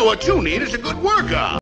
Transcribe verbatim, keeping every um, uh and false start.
know what you need is a good workout.